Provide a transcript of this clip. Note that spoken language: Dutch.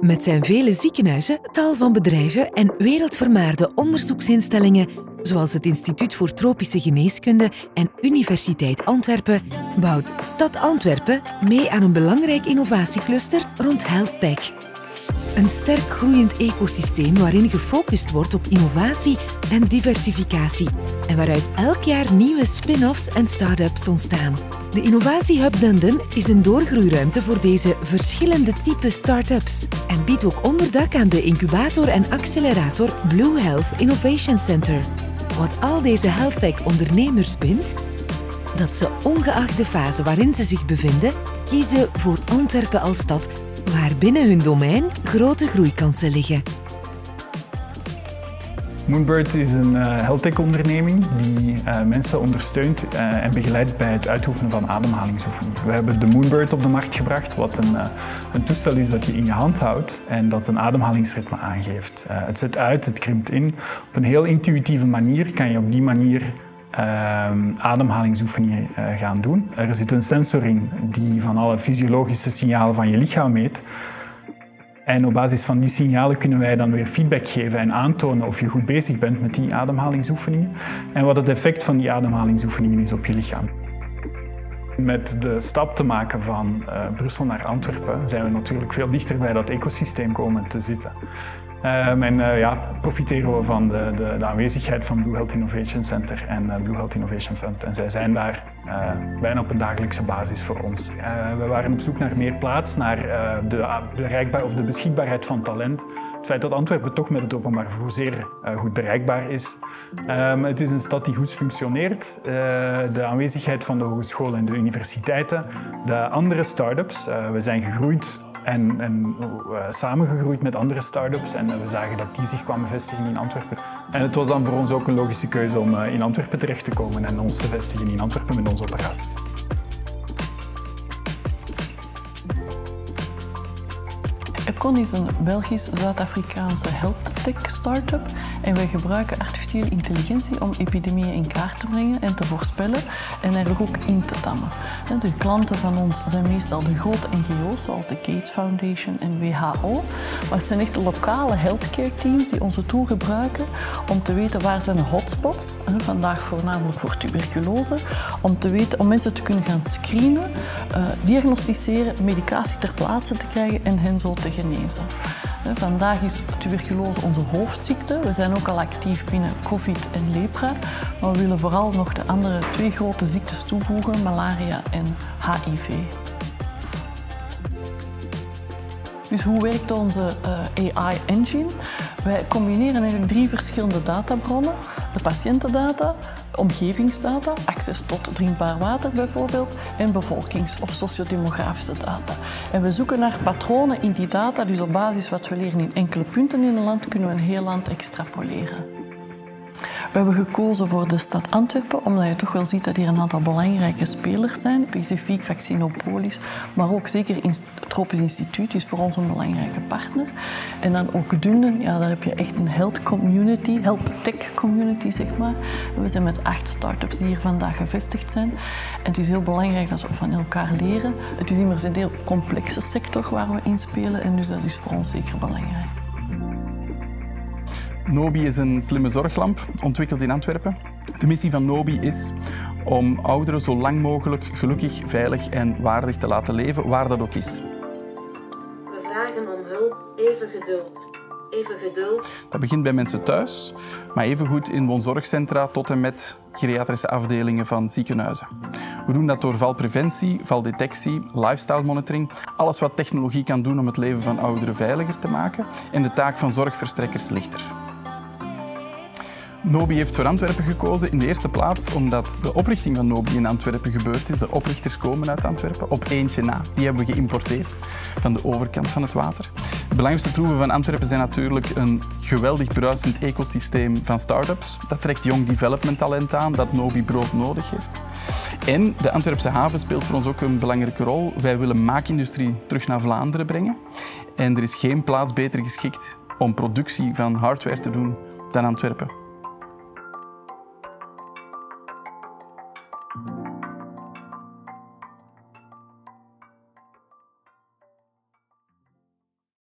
Met zijn vele ziekenhuizen, tal van bedrijven en wereldvermaarde onderzoeksinstellingen, zoals het Instituut voor Tropische Geneeskunde en Universiteit Antwerpen, bouwt Stad Antwerpen mee aan een belangrijk innovatiecluster rond HealthTech. Een sterk groeiend ecosysteem waarin gefocust wordt op innovatie en diversificatie en waaruit elk jaar nieuwe spin-offs en start-ups ontstaan. De Innovatiehub Dundon is een doorgroeiruimte voor deze verschillende type start-ups en biedt ook onderdak aan de incubator en accelerator Blue Health Innovation Center. Wat al deze HealthTech-ondernemers bindt, dat ze ongeacht de fase waarin ze zich bevinden, kiezen voor Antwerpen als stad waar binnen hun domein grote groeikansen liggen. Moonbird is een HealthTech-onderneming die mensen ondersteunt en begeleidt bij het uitoefenen van ademhalingsoefeningen. We hebben de Moonbird op de markt gebracht, wat een toestel is dat je in je hand houdt en dat een ademhalingsritme aangeeft. Het zet uit, het krimpt in. Op een heel intuïtieve manier kan je op die manier ademhalingsoefeningen gaan doen. Er zit een sensor in die van alle fysiologische signalen van je lichaam meet. En op basis van die signalen kunnen wij dan weer feedback geven en aantonen of je goed bezig bent met die ademhalingsoefeningen en wat het effect van die ademhalingsoefeningen is op je lichaam. Met de stap te maken van Brussel naar Antwerpen zijn we natuurlijk veel dichter bij dat ecosysteem komen te zitten. Profiteren we van de aanwezigheid van Blue Health Innovation Center en Blue Health Innovation Fund. En zij zijn daar bijna op een dagelijkse basis voor ons. We waren op zoek naar meer plaats, naar de beschikbaarheid van talent. Het feit dat Antwerpen toch met het openbaar vervoer zeer goed bereikbaar is. Het is een stad die goed functioneert. De aanwezigheid van de hogescholen en de universiteiten. De andere start-ups. We zijn gegroeid en samengegroeid met andere start-ups en we zagen dat die zich kwamen vestigen in Antwerpen. En het was dan voor ons ook een logische keuze om in Antwerpen terecht te komen en ons te vestigen in Antwerpen met onze operaties. Epcon is een Belgisch-Zuid-Afrikaanse health-tech start-up en wij gebruiken artificiële intelligentie om epidemieën in kaart te brengen en te voorspellen en eigenlijk ook in te dammen. De klanten van ons zijn meestal de grote NGO's zoals de Gates Foundation en WHO, maar het zijn echt lokale healthcare teams die onze tool gebruiken om te weten waar zijn de hotspots, vandaag voornamelijk voor tuberculose, om mensen te kunnen gaan screenen, diagnosticeren, medicatie ter plaatse te krijgen en hen zo te genezen. Vandaag is tuberculose onze hoofdziekte. We zijn ook al actief binnen COVID en lepra, maar we willen vooral nog de andere twee grote ziektes toevoegen, malaria en HIV. Dus hoe werkt onze AI-engine? Wij combineren eigenlijk 3 verschillende databronnen. De patiëntendata, omgevingsdata, access tot drinkbaar water bijvoorbeeld, en bevolkings- of sociodemografische data. En we zoeken naar patronen in die data, dus op basis wat we leren in enkele punten in een land, kunnen we een heel land extrapoleren. We hebben gekozen voor de stad Antwerpen, omdat je toch wel ziet dat hier een aantal belangrijke spelers zijn, specifiek Vaccinopolis, maar ook zeker het Tropisch Instituut is voor ons een belangrijke partner. En dan ook Dundon, ja, daar heb je echt een health community, health tech community zeg maar. En we zijn met 8 start-ups die hier vandaag gevestigd zijn. En het is heel belangrijk dat we van elkaar leren. Het is immers een heel complexe sector waar we in spelen en dus dat is voor ons zeker belangrijk. Nobi is een slimme zorglamp, ontwikkeld in Antwerpen. De missie van Nobi is om ouderen zo lang mogelijk gelukkig, veilig en waardig te laten leven, waar dat ook is. We vragen om hulp, even geduld. Even geduld. Dat begint bij mensen thuis, maar evengoed in woonzorgcentra tot en met geriatrische afdelingen van ziekenhuizen. We doen dat door valpreventie, valdetectie, lifestyle monitoring, alles wat technologie kan doen om het leven van ouderen veiliger te maken en de taak van zorgverstrekkers lichter. Nobi heeft voor Antwerpen gekozen in de eerste plaats omdat de oprichting van Nobi in Antwerpen gebeurd is. De oprichters komen uit Antwerpen, op eentje na. Die hebben we geïmporteerd van de overkant van het water. De belangrijkste troeven van Antwerpen zijn natuurlijk een geweldig bruisend ecosysteem van start-ups. Dat trekt jong development talent aan dat Nobi brood nodig heeft. En de Antwerpse haven speelt voor ons ook een belangrijke rol. Wij willen maakindustrie terug naar Vlaanderen brengen. En er is geen plaats beter geschikt om productie van hardware te doen dan Antwerpen.